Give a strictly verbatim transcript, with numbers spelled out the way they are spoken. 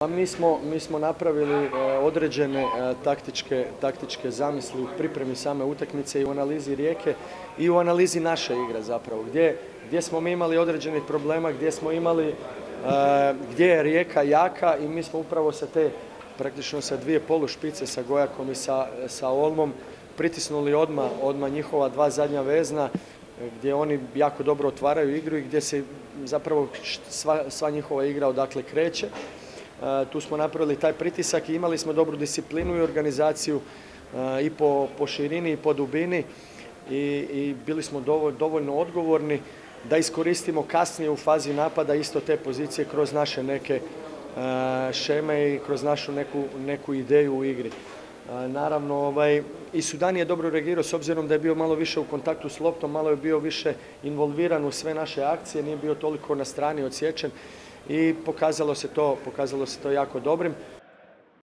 Mi smo, mi smo napravili određene taktičke, taktičke zamisli u pripremi same utakmice i u analizi Rijeke i u analizi naše igre zapravo, gdje, gdje smo mi imali određenih problema, gdje smo imali, gdje je Rijeka jaka i mi smo upravo sa te, praktično sa dvije polušpice, sa Gojakom i sa, sa Olmom, pritisnuli odmah, odmah njihova dva zadnja vezna, gdje oni jako dobro otvaraju igru i gdje se zapravo sva, sva njihova igra odakle kreće. Uh, tu smo napravili taj pritisak i imali smo dobru disciplinu i organizaciju uh, i po, po širini i po dubini i, i bili smo dovoljno, dovoljno odgovorni da iskoristimo kasnije u fazi napada isto te pozicije kroz naše neke uh, šeme i kroz našu neku, neku ideju u igri. Uh, naravno, ovaj, i Sudan je dobro reagirao s obzirom da je bio malo više u kontaktu s loptom, malo je bio više involviran u sve naše akcije, nije bio toliko na strani odsječen. I pokazalo se to, pokazalo se to jako dobrim.